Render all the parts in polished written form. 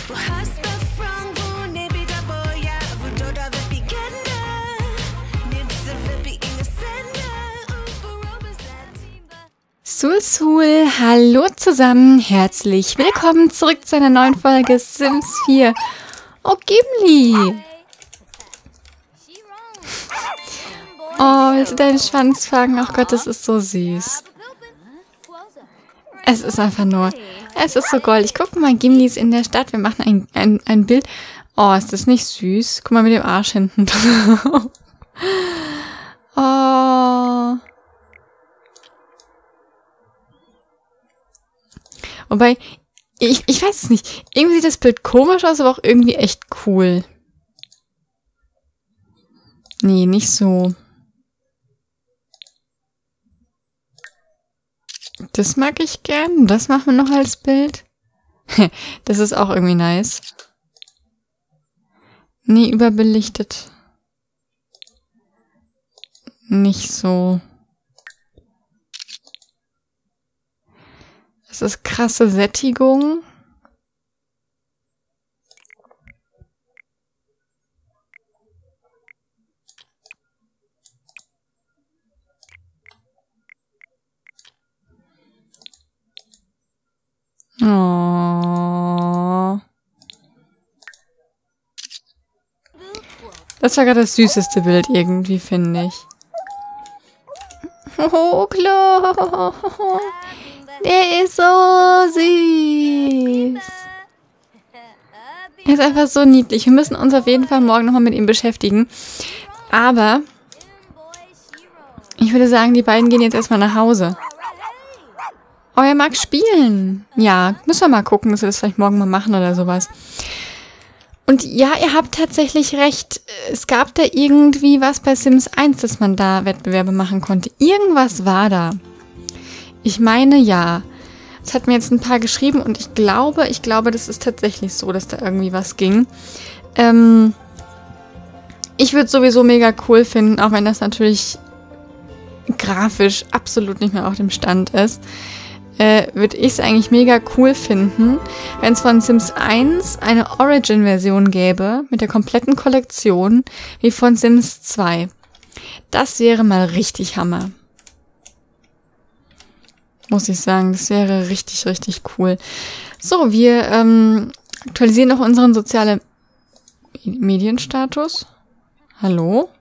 Sul, hallo zusammen, herzlich willkommen zurück zu einer neuen Folge Sims 4. Oh, Gimli! Oh, willst du deinen Schwanz fangen? Ach Gott, das ist so süß. Es ist einfach nur, es ist so goldig. Guck mal, Gimli ist in der Stadt, wir machen ein Bild. Oh, ist das nicht süß? Guck mal mit dem Arsch hinten drauf. Oh. Wobei, ich weiß es nicht. Irgendwie sieht das Bild komisch aus, aber auch irgendwie echt cool. Nee, nicht so. Das mag ich gern. Das machen wir noch als Bild. Das ist auch irgendwie nice. Nee, überbelichtet. Nicht so. Das ist krasse Sättigung. Oh. Das war gerade das süßeste Bild irgendwie, finde ich. Oh, Klo. Der ist so süß. Er ist einfach so niedlich. Wir müssen uns auf jeden Fall morgen nochmal mit ihm beschäftigen. Aber ich würde sagen, die beiden gehen jetzt erstmal nach Hause. Oh, er mag spielen. Ja, müssen wir mal gucken, dass wir das vielleicht morgen mal machen oder sowas. Und ja, ihr habt tatsächlich recht. Es gab da irgendwie was bei Sims 1, dass man da Wettbewerbe machen konnte. Irgendwas war da. Ich meine, ja. Es hat mir jetzt ein paar geschrieben und ich glaube, das ist tatsächlich so, dass da irgendwie was ging. Ich würde es sowieso mega cool finden, auch wenn das natürlich grafisch absolut nicht mehr auf dem Stand ist. Würde ich es eigentlich mega cool finden, wenn es von Sims 1 eine Origin-Version gäbe, mit der kompletten Kollektion, wie von Sims 2. Das wäre mal richtig Hammer. Muss ich sagen, das wäre richtig, richtig cool. So, wir aktualisieren noch unseren sozialen Medienstatus. Hallo?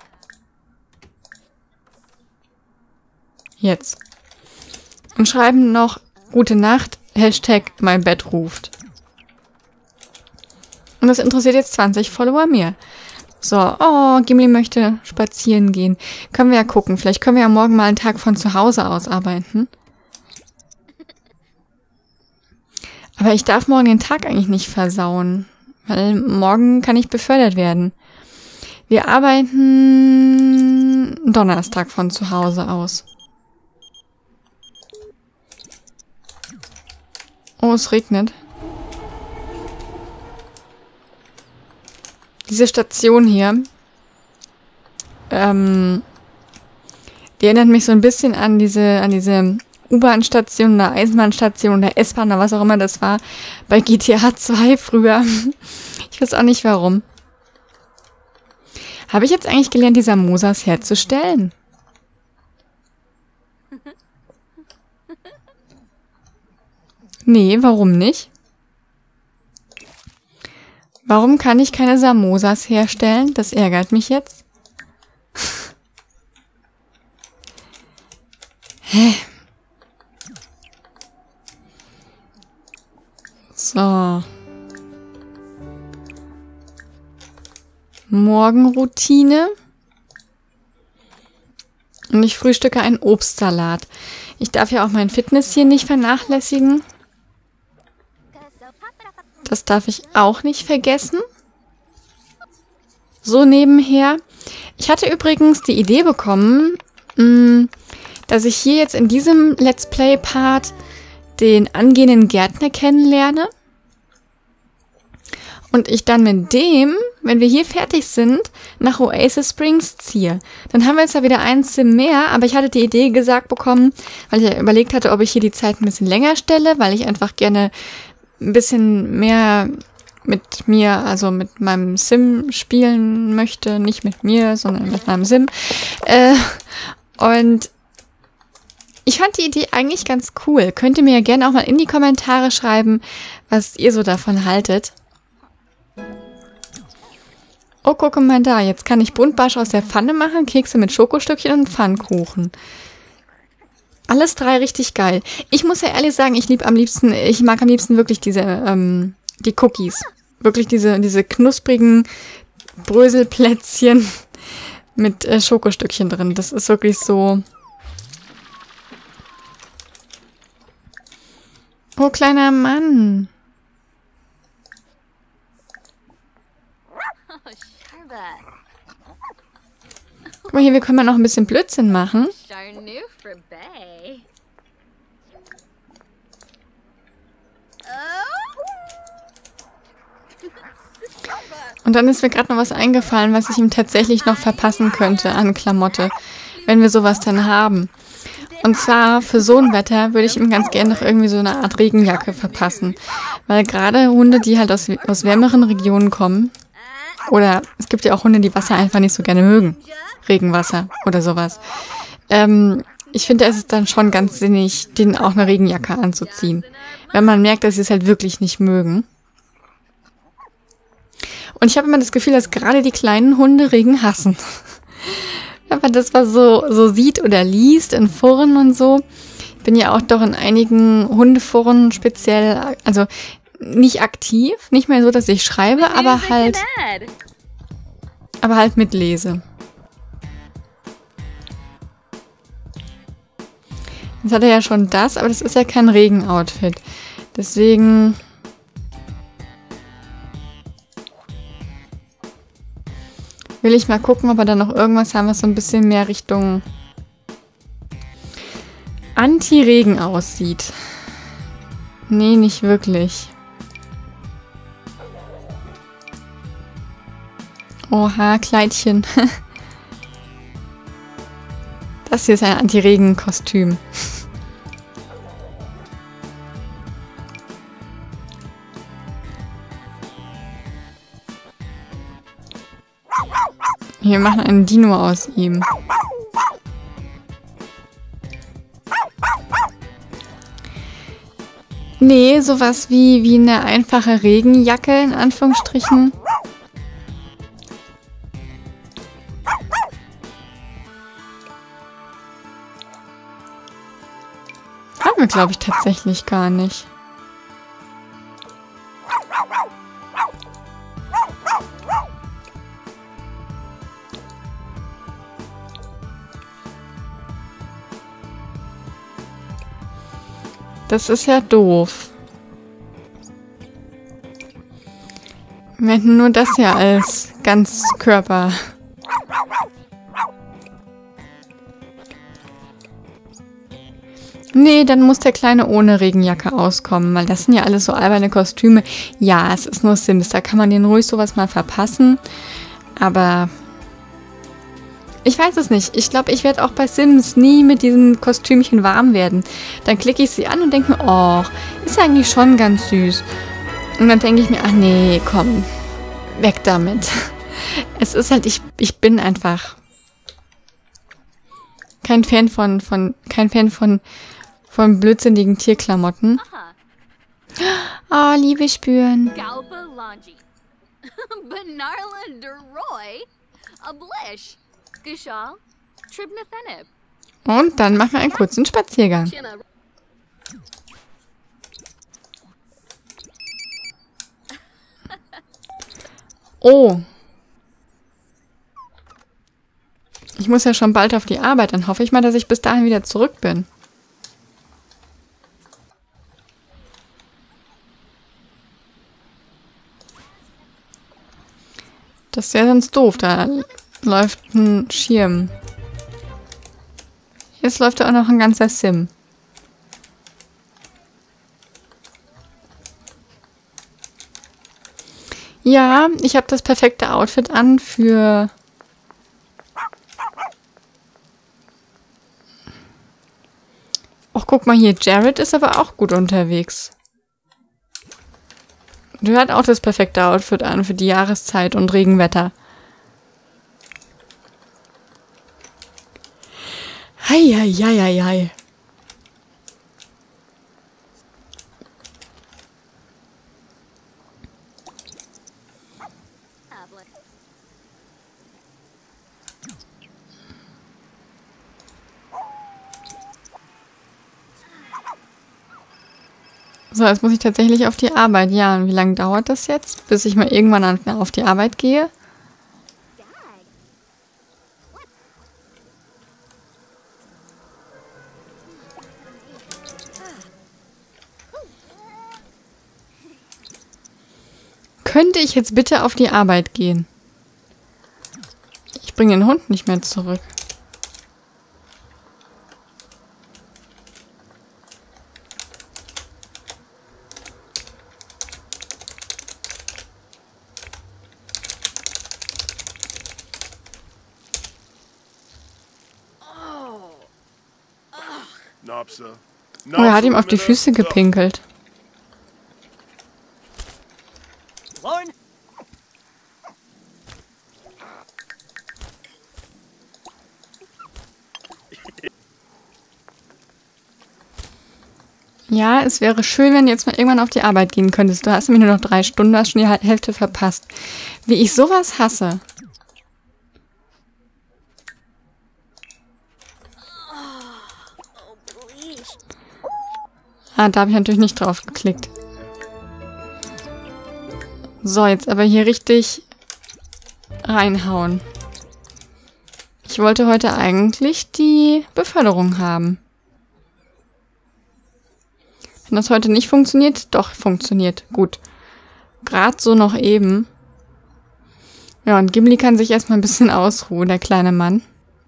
Jetzt. Und schreiben noch Gute Nacht, Hashtag mein Bett ruft. Und das interessiert jetzt 20 Follower mehr. So, oh, Gimli möchte spazieren gehen. Können wir ja gucken. Vielleicht können wir ja morgen mal einen Tag von zu Hause aus arbeiten. Aber ich darf morgen den Tag eigentlich nicht versauen, weil morgen kann ich befördert werden. Wir arbeiten Donnerstag von zu Hause aus. Oh, es regnet. Diese Station hier, die erinnert mich so ein bisschen an diese U-Bahn-Station oder Eisenbahnstation oder S-Bahn oder was auch immer das war bei GTA 2 früher. Ich weiß auch nicht warum. Habe ich jetzt eigentlich gelernt, die Samosas herzustellen? Nee, warum nicht? Warum kann ich keine Samosas herstellen? Das ärgert mich jetzt. Hä? So. Morgenroutine. Und ich frühstücke einen Obstsalat. Ich darf ja auch mein Fitness hier nicht vernachlässigen. Das darf ich auch nicht vergessen. So nebenher. Ich hatte übrigens die Idee bekommen, dass ich hier jetzt in diesem Let's Play-Part den angehenden Gärtner kennenlerne. Und ich dann mit dem, wenn wir hier fertig sind, nach Oasis Springs ziehe. Dann haben wir jetzt ja wieder ein Sim mehr, aber ich hatte die Idee gesagt bekommen, weil ich ja überlegt hatte, ob ich hier die Zeit ein bisschen länger stelle, weil ich einfach gerne ein bisschen mehr mit mir, also mit meinem Sim spielen möchte. Nicht mit mir, sondern mit meinem Sim. Und ich fand die Idee eigentlich ganz cool. Könnt ihr mir ja gerne auch mal in die Kommentare schreiben, was ihr so davon haltet. Oh, guck mal da. Jetzt kann ich Buntbarsch aus der Pfanne machen, Kekse mit Schokostückchen und Pfannkuchen. Alles 3 richtig geil. Ich muss ja ehrlich sagen, ich mag am liebsten wirklich diese, die Cookies. Wirklich diese knusprigen Bröselplätzchen mit Schokostückchen drin. Das ist wirklich so... Oh, kleiner Mann. Guck mal hier, wir können mal noch ein bisschen Blödsinn machen. Und dann ist mir gerade noch was eingefallen, was ich ihm tatsächlich noch verpassen könnte an Klamotte, wenn wir sowas dann haben. Und zwar für so ein Wetter würde ich ihm ganz gerne noch irgendwie so eine Art Regenjacke verpassen. Weil gerade Hunde, die halt aus wärmeren Regionen kommen, oder es gibt ja auch Hunde, die Wasser einfach nicht so gerne mögen. Regenwasser oder sowas. Ich finde, es ist dann schon ganz sinnig, denen auch eine Regenjacke anzuziehen. Wenn man merkt, dass sie es halt wirklich nicht mögen. Und ich habe immer das Gefühl, dass gerade die kleinen Hunde Regen hassen. Wenn man das mal so sieht oder liest in Foren und so. Ich bin ja auch doch in einigen Hundeforen speziell, also nicht aktiv, nicht mehr so, dass ich schreibe, aber halt mitlese. Jetzt hat er ja schon das, aber das ist ja kein Regenoutfit. Deswegen... will ich mal gucken, ob wir da noch irgendwas haben, was so ein bisschen mehr Richtung Anti-Regen aussieht. Nee, nicht wirklich. Oha, Kleidchen. Das hier ist ein Anti-Regen-Kostüm. Wir machen einen Dino aus ihm. Nee, sowas wie eine einfache Regenjacke, in Anführungsstrichen. Haben wir, glaube ich, tatsächlich gar nicht. Das ist ja doof. Wir hätten nur das ja als Ganzkörper. Nee, dann muss der Kleine ohne Regenjacke auskommen, weil das sind ja alles so alberne Kostüme. Ja, es ist nur Sims, da kann man den ruhig sowas mal verpassen. Aber ich weiß es nicht. Ich glaube, ich werde auch bei Sims nie mit diesen Kostümchen warm werden. Dann klicke ich sie an und denke mir, oh, ist ja eigentlich schon ganz süß. Und dann denke ich mir, ach nee, komm, weg damit. Es ist halt, ich bin einfach kein Fan von blödsinnigen Tierklamotten. Oh, Liebe spüren. Und dann machen wir einen kurzen Spaziergang. Oh. Ich muss ja schon bald auf die Arbeit. Dann hoffe ich mal, dass ich bis dahin wieder zurück bin. Das ist ja sonst doof. Da läuft ein Schirm. Jetzt läuft da auch noch ein ganzer Sim. Ja, ich habe das perfekte Outfit an für... Och, guck mal hier, Jared ist aber auch gut unterwegs. Du hast auch das perfekte Outfit an für die Jahreszeit und Regenwetter. Hei, hei, hei, hei, hei. So, jetzt muss ich tatsächlich auf die Arbeit. Ja, und wie lange dauert das jetzt, bis ich mal irgendwann auf die Arbeit gehe? Könnte ich jetzt bitte auf die Arbeit gehen? Ich bringe den Hund nicht mehr zurück. Oh, er hat ihm auf die Füße gepinkelt. Ja, es wäre schön, wenn du jetzt mal irgendwann auf die Arbeit gehen könntest. Du hast nämlich nur noch 3 Stunden, hast schon die Hälfte verpasst. Wie ich sowas hasse. Ah, da habe ich natürlich nicht drauf geklickt. So, jetzt aber hier richtig reinhauen. Ich wollte heute eigentlich die Beförderung haben. Wenn das heute nicht funktioniert, doch, funktioniert. Gut. Gerade so noch eben. Ja, und Gimli kann sich erstmal ein bisschen ausruhen, der kleine Mann.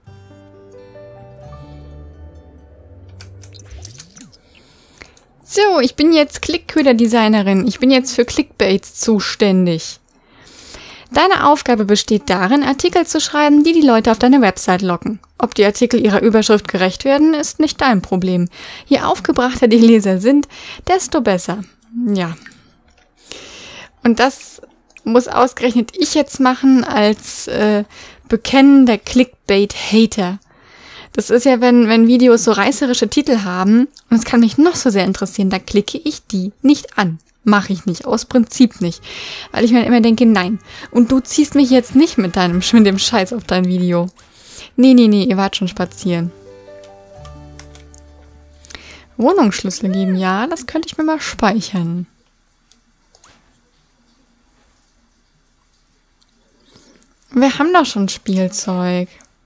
So, ich bin jetzt Clickköder-Designerin. Ich bin jetzt für Clickbaits zuständig. Deine Aufgabe besteht darin, Artikel zu schreiben, die die Leute auf deine Website locken. Ob die Artikel ihrer Überschrift gerecht werden, ist nicht dein Problem. Je aufgebrachter die Leser sind, desto besser. Ja. Und das muss ausgerechnet ich jetzt machen als bekennender Clickbait-Hater. Das ist ja, wenn Videos so reißerische Titel haben, und es kann mich noch so sehr interessieren, da klicke ich die nicht an. Mache ich nicht, aus Prinzip nicht. Weil ich mir immer denke, nein. Und du ziehst mich jetzt nicht mit dem Scheiß auf dein Video. Nee, ihr wart schon spazieren. Wohnungsschlüssel geben, ja, das könnte ich mir mal speichern. Wir haben doch schon Spielzeug.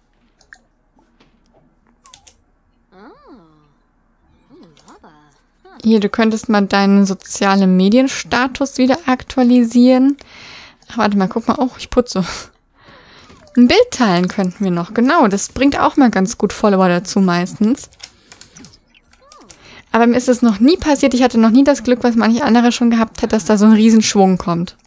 Hier, du könntest mal deinen sozialen Medienstatus wieder aktualisieren. Ach, warte mal, guck mal. Oh, ich putze. Ein Bild teilen könnten wir noch. Genau, das bringt auch mal ganz gut Follower dazu meistens. Aber mir ist es noch nie passiert. Ich hatte noch nie das Glück, was manche andere schon gehabt hat, dass da so ein Riesenschwung kommt.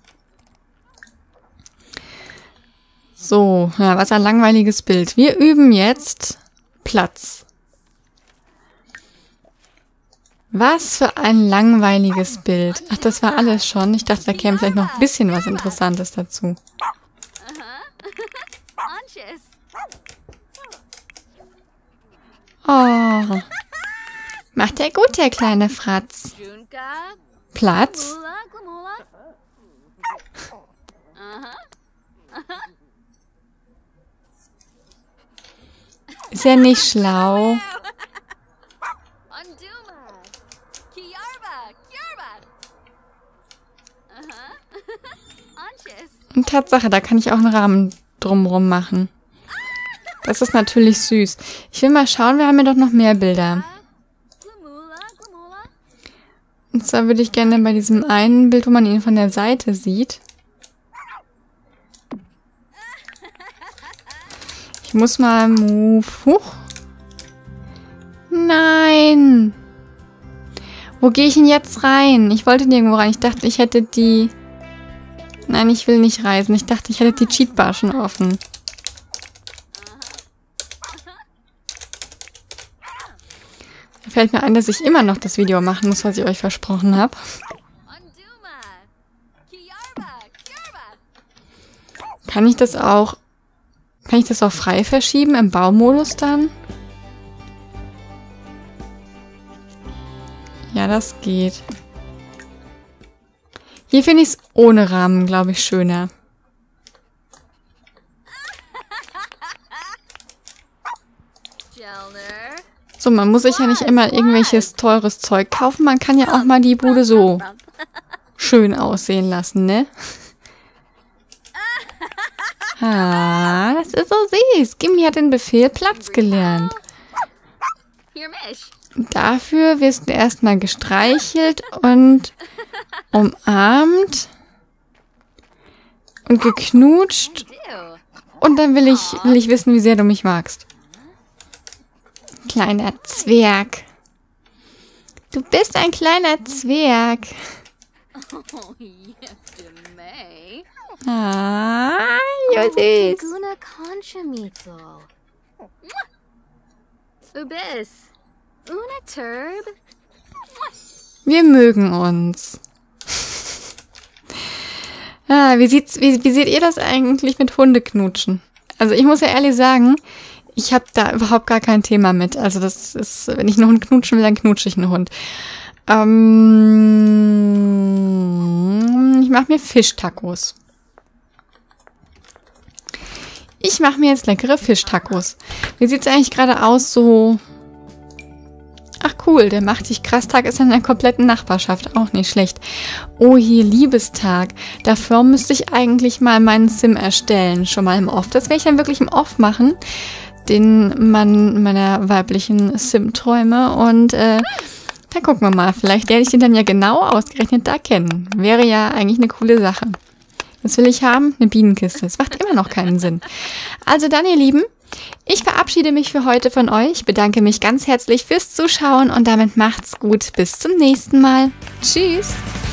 So, ja, was ein langweiliges Bild. Wir üben jetzt Platz. Was für ein langweiliges Bild. Ach, das war alles schon. Ich dachte, da käme vielleicht noch ein bisschen was Interessantes dazu. Oh. Macht er gut, der kleine Fratz. Platz? Ist er nicht schlau? Und Tatsache, da kann ich auch einen Rahmen drumrum machen. Das ist natürlich süß. Ich will mal schauen, wir haben ja doch noch mehr Bilder. Und zwar würde ich gerne bei diesem einen Bild, wo man ihn von der Seite sieht. Ich muss mal move. Huch. Nein. Wo gehe ich denn jetzt rein? Ich wollte nirgendwo rein. Ich dachte, ich hätte die... Nein, ich will nicht reisen. Ich dachte, ich hätte die Cheatbar schon offen. Da fällt mir ein, dass ich immer noch das Video machen muss, was ich euch versprochen habe. Kann ich das auch frei verschieben im Baumodus dann? Ja, das geht. Hier finde ich es ohne Rahmen, glaube ich, schöner. So, man muss sich ja nicht immer irgendwelches teures Zeug kaufen. Man kann ja auch mal die Bude so schön aussehen lassen, ne? Ah, das ist so süß. Gimli hat den Befehl Platz gelernt. Dafür wirst du erstmal gestreichelt und umarmt und geknutscht. Und dann will ich wissen, wie sehr du mich magst. Kleiner Zwerg. Du bist ein kleiner Zwerg. Ah, ja süß. Wir mögen uns. Ah, wie seht ihr das eigentlich mit Hundeknutschen? Also ich muss ja ehrlich sagen, ich habe da überhaupt gar kein Thema mit. Also das ist, wenn ich einen Hund knutschen will, dann knutsche ich einen Hund. Ich mache mir Fischtacos. Ich mache mir jetzt leckere Fischtacos. Wie sieht es eigentlich gerade aus so... Ach cool, der Macht-dich-krass-Tag ist in der kompletten Nachbarschaft. Auch nicht schlecht. Oh, hier Liebestag. Dafür müsste ich eigentlich mal meinen Sim erstellen. Schon mal im Off. Das werde ich dann wirklich im Off machen. Den Mann meiner weiblichen Sim-Träume. Und dann gucken wir mal. Vielleicht werde ich den dann ja genau ausgerechnet da kennen. Wäre ja eigentlich eine coole Sache. Was will ich haben? Eine Bienenkiste. Das macht immer noch keinen Sinn. Also dann, ihr Lieben, ich verabschiede mich für heute von euch, bedanke mich ganz herzlich fürs Zuschauen und damit macht's gut. Bis zum nächsten Mal. Tschüss!